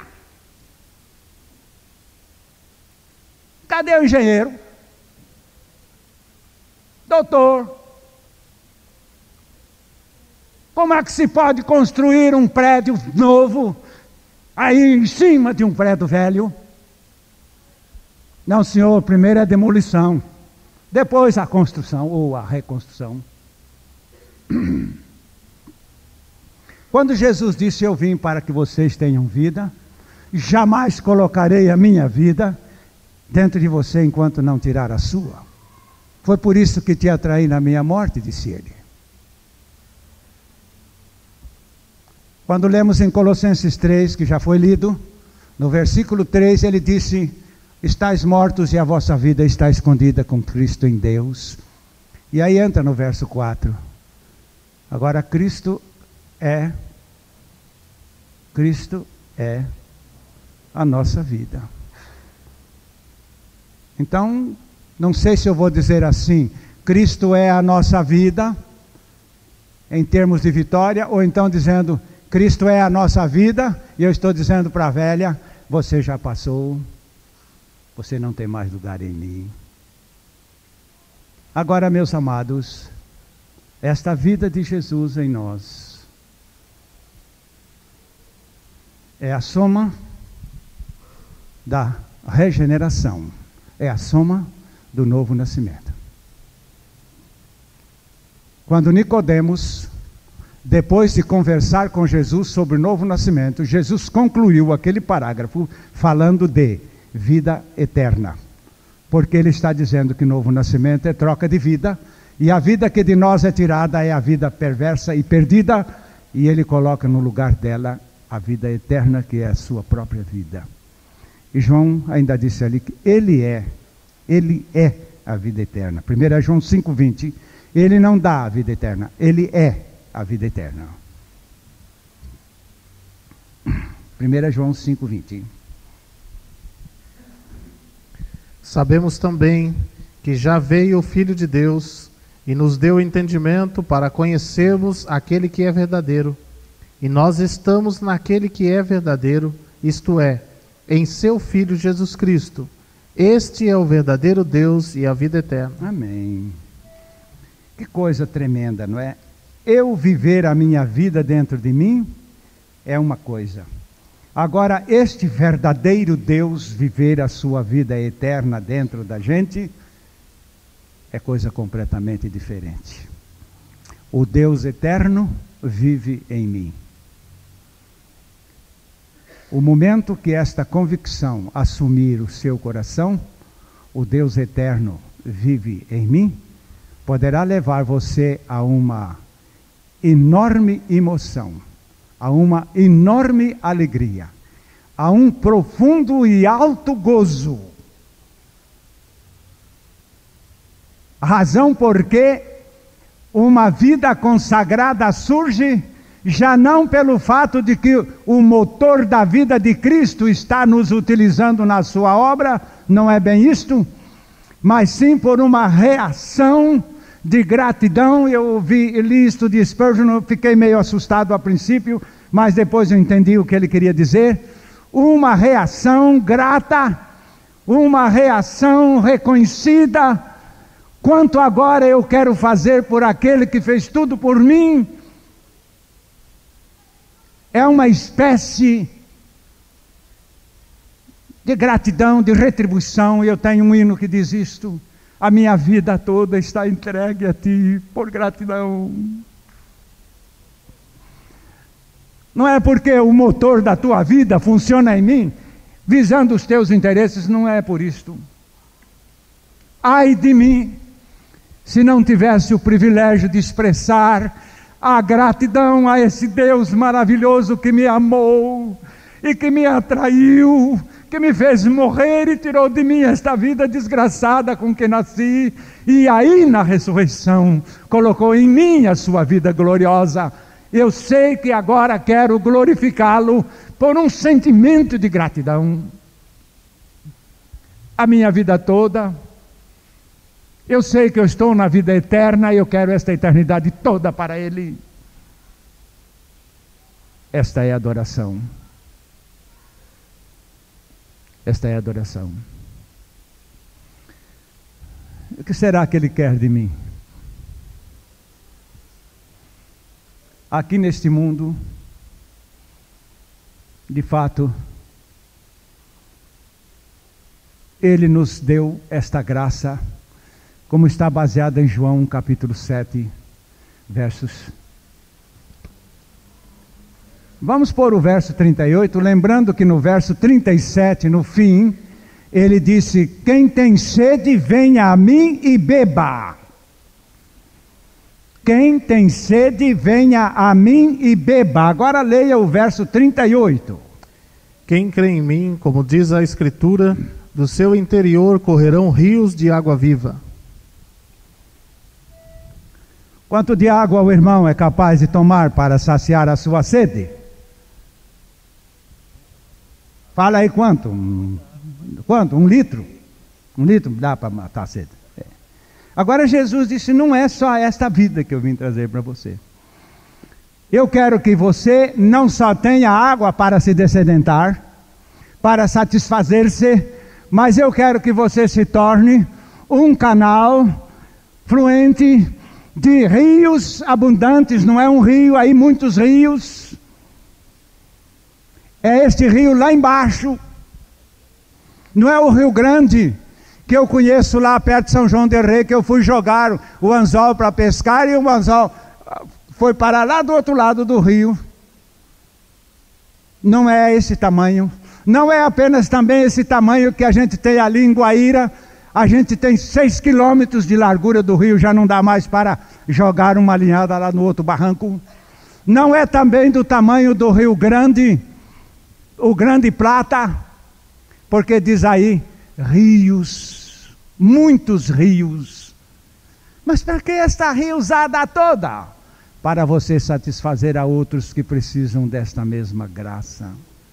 Cadê o engenheiro? Doutor? Como é que se pode construir um prédio novo aí em cima de um prédio velho? Não, senhor, primeiro é a demolição, depois a construção ou a reconstrução. Quando Jesus disse: eu vim para que vocês tenham vida, jamais colocarei a minha vida dentro de você enquanto não tirar a sua. Foi por isso que te atraí na minha morte, disse ele. Quando lemos em Colossenses 3, que já foi lido, no versículo 3 ele disse: estáis mortos e a vossa vida está escondida com Cristo em Deus. E aí entra no verso 4. Agora Cristo é a nossa vida. Então, não sei se eu vou dizer assim: Cristo é a nossa vida, em termos de vitória, ou então dizendo: Cristo é a nossa vida, e eu estou dizendo para a velha: você já passou, você não tem mais lugar em mim. Agora, meus amados, esta vida de Jesus em nós é a soma da regeneração, é a soma do novo nascimento. Quando Nicodemos, depois de conversar com Jesus sobre o novo nascimento, Jesus concluiu aquele parágrafo falando de vida eterna, porque ele está dizendo que novo nascimento é troca de vida, e a vida que de nós é tirada é a vida perversa e perdida, e ele coloca no lugar dela a vida eterna, que é a sua própria vida. E João ainda disse ali que ele é a vida eterna. 1 João 5,20, ele não dá a vida eterna, ele é a vida eterna. 1 João 5,20. Sabemos também que já veio o Filho de Deus e nos deu entendimento para conhecermos aquele que é verdadeiro. E nós estamos naquele que é verdadeiro, isto é, em seu Filho Jesus Cristo. Este é o verdadeiro Deus e a vida eterna. Amém. Que coisa tremenda, não é? Eu viver a minha vida dentro de mim é uma coisa. Agora, este verdadeiro Deus viver a sua vida eterna dentro da gente é coisa completamente diferente. O Deus eterno vive em mim. O momento que esta convicção assumir o seu coração, o Deus eterno vive em mim, poderá levar você a uma enorme emoção, a uma enorme alegria, a um profundo e alto gozo. A razão por que uma vida consagrada surge, já não pelo fato de que o motor da vida de Cristo está nos utilizando na sua obra, não é bem isto, mas sim por uma reação de gratidão. Eu li isto de Spurgeon, eu fiquei meio assustado a princípio, mas depois eu entendi o que ele queria dizer. Uma reação grata, uma reação reconhecida, quanto agora eu quero fazer por aquele que fez tudo por mim. É uma espécie de gratidão, de retribuição. Eu tenho um hino que diz isto: a minha vida toda está entregue a ti por gratidão. Não é porque o motor da tua vida funciona em mim, visando os teus interesses, não é por isto. Ai de mim, se não tivesse o privilégio de expressar a gratidão a esse Deus maravilhoso que me amou e que me atraiu, que me fez morrer e tirou de mim esta vida desgraçada com que nasci, e aí na ressurreição colocou em mim a sua vida gloriosa. Eu sei que agora quero glorificá-lo por um sentimento de gratidão. A minha vida toda, eu sei que eu estou na vida eterna e eu quero esta eternidade toda para Ele. Esta é a adoração. Esta é a adoração. O que será que Ele quer de mim? Aqui neste mundo, de fato, Ele nos deu esta graça, como está baseada em João capítulo 7, versos. Vamos pôr o verso 38, lembrando que no verso 37, no fim, ele disse: quem tem sede, venha a mim e beba. Quem tem sede, venha a mim e beba. Agora leia o verso 38. Quem crê em mim, como diz a Escritura, do seu interior correrão rios de água viva. Quanto de água o irmão é capaz de tomar para saciar a sua sede? Fala aí quanto? Quanto? 1 litro? 1 litro dá para matar a sede. Agora Jesus disse: não é só esta vida que eu vim trazer para você. Eu quero que você não só tenha água para se dessedentar, para satisfazer-se, mas eu quero que você se torne um canal fluente de rios abundantes. Não é um rio, aí muitos rios. É este rio lá embaixo. Não é o Rio Grande, que eu conheço lá perto de São João del Rei, que eu fui jogar o anzol para pescar e o anzol foi parar lá do outro lado do rio. Não é esse tamanho. Não é apenas também esse tamanho que a gente tem ali em Guaíra. A gente tem 6 quilômetros de largura do rio, já não dá mais para jogar uma linhada lá no outro barranco. Não é também do tamanho do Rio Grande, o Grande Plata, porque diz aí, rios, muitos rios. Mas para que esta riozada toda? Para você satisfazer a outros que precisam desta mesma graça.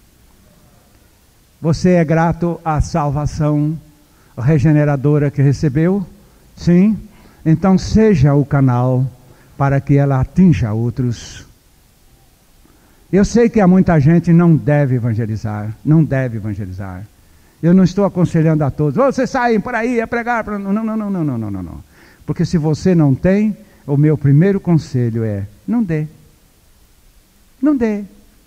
Você é grato à salvação regeneradora que recebeu? Sim? Então seja o canal para que ela atinja outros. Eu sei que há muita gente que não deve evangelizar, não deve evangelizar. Eu não estou aconselhando a todos: vocês saem por aí a pregar. Não. Porque se você não tem, o meu primeiro conselho é: não dê. Não dê.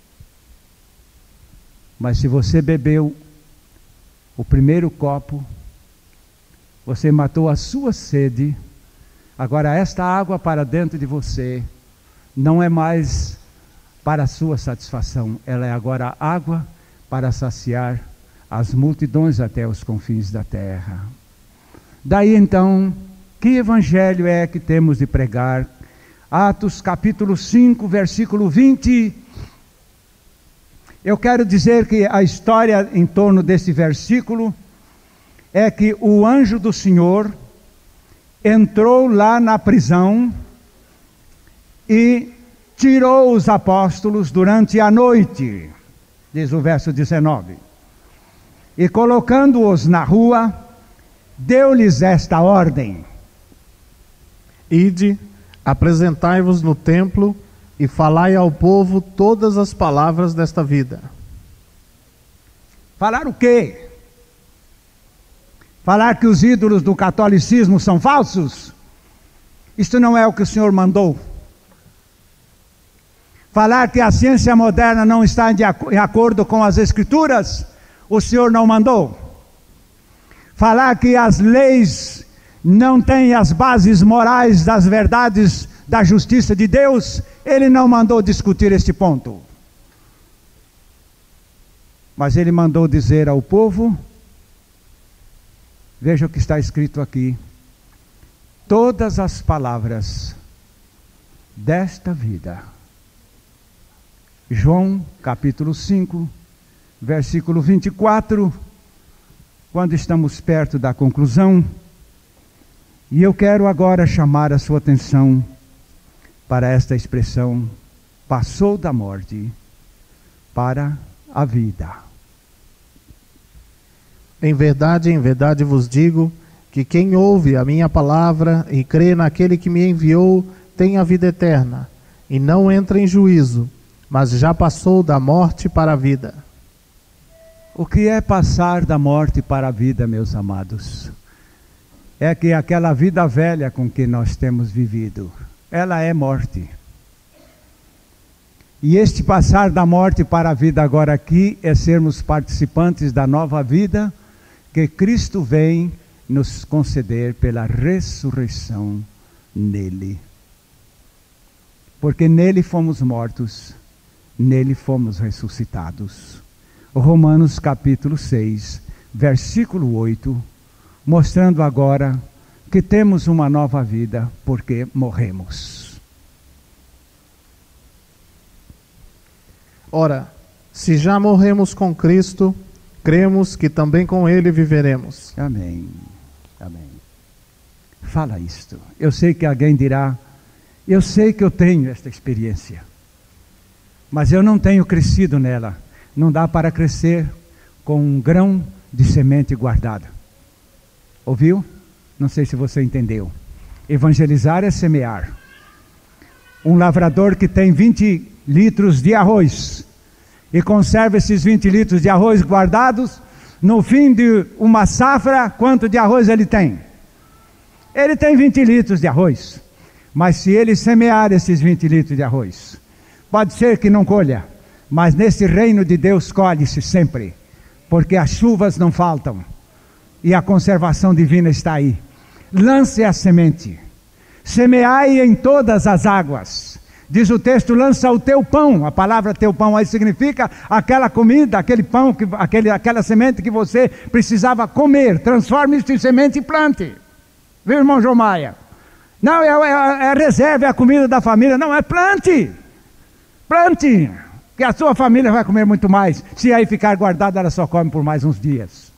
Mas se você bebeu o primeiro copo, você matou a sua sede. Agora esta água para dentro de você não é mais para a sua satisfação, ela é agora água para saciar as multidões até os confins da terra. Daí então, que evangelho é que temos de pregar? Atos capítulo 5, versículo 20. Eu quero dizer que a história em torno desse versículo é que o anjo do Senhor entrou lá na prisão e tirou os apóstolos durante a noite, diz o verso 19. E colocando-os na rua, deu-lhes esta ordem: Ide, apresentai-vos no templo e falai ao povo todas as palavras desta vida. Falar o quê? Falar que os ídolos do catolicismo são falsos? Isto não é o que o Senhor mandou. Falar que a ciência moderna não está em acordo com as Escrituras? O Senhor não mandou. Falar que as leis não têm as bases morais das verdades da justiça de Deus? Ele não mandou discutir este ponto. Mas ele mandou dizer ao povo, veja o que está escrito aqui: todas as palavras desta vida. João capítulo 5, versículo 24, quando estamos perto da conclusão. E eu quero agora chamar a sua atenção para esta expressão: passou da morte para a vida. Em verdade vos digo que quem ouve a minha palavra e crê naquele que me enviou tem a vida eterna, e não entra em juízo, mas já passou da morte para a vida. O que é passar da morte para a vida, meus amados? É que aquela vida velha com que nós temos vivido, ela é morte. E este passar da morte para a vida agora aqui é sermos participantes da nova vida que Cristo vem nos conceder pela ressurreição nele. Porque nele fomos mortos, nele fomos ressuscitados. Romanos capítulo 6, versículo 8, mostrando agora que temos uma nova vida porque morremos. Ora, se já morremos com Cristo, cremos que também com Ele viveremos. Amém. Amém. Fala isto. Eu sei que alguém dirá, eu sei que eu tenho esta experiência, mas eu não tenho crescido nela. Não dá para crescer com um grão de semente guardada. Ouviu? Não sei se você entendeu. Evangelizar é semear. Um lavrador que tem 20 litros de arroz e conserva esses 20 litros de arroz guardados, no fim de uma safra, quanto de arroz ele tem? Ele tem 20 litros de arroz. Mas se ele semear esses 20 litros de arroz, pode ser que não colha, mas nesse reino de Deus colhe-se sempre, porque as chuvas não faltam e a conservação divina está aí. Lance a semente, semeai em todas as águas. Diz o texto: lança o teu pão. A palavra teu pão aí significa aquela comida, aquele pão, aquela semente que você precisava comer. Transforme isso em semente e plante. Viu, irmão João Maia? Não, é a reserva, é a comida da família. Não, é plante. Plante, que a sua família vai comer muito mais. Se aí ficar guardada, ela só come por mais uns dias.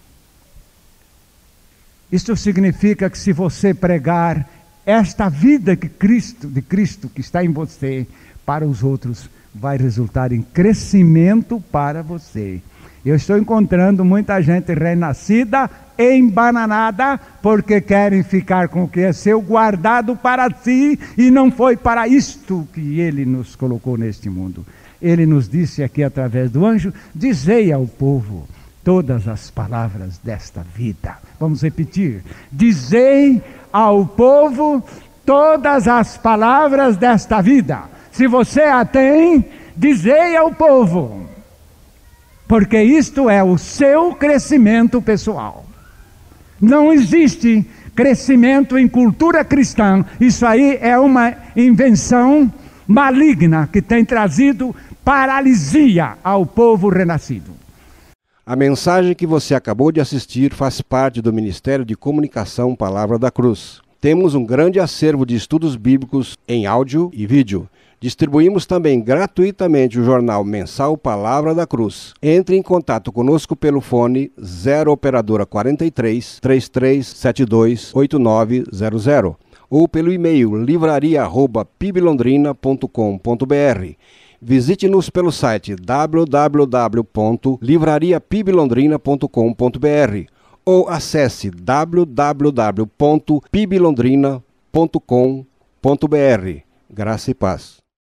Isso significa que se você pregar esta vida de Cristo que está em você para os outros, vai resultar em crescimento para você. Eu estou encontrando muita gente renascida, embananada, porque querem ficar com o que é seu guardado para si, e não foi para isto que Ele nos colocou neste mundo. Ele nos disse aqui através do anjo: dizei ao povo todas as palavras desta vida. Vamos repetir: dizei ao povo todas as palavras desta vida. Se você a tem, dizei ao povo, porque isto é o seu crescimento pessoal. Não existe crescimento em cultura cristã. Isso aí é uma invenção maligna que tem trazido paralisia ao povo renascido. A mensagem que você acabou de assistir faz parte do Ministério de Comunicação Palavra da Cruz. Temos um grande acervo de estudos bíblicos em áudio e vídeo. Distribuímos também gratuitamente o jornal mensal Palavra da Cruz. Entre em contato conosco pelo fone 0 operadora 43 3372 8900 ou pelo e-mail livraria@piblondrina.com.br. Visite-nos pelo site www.livrariapiblondrina.com.br ou acesse www.piblondrina.com.br. Graça e paz.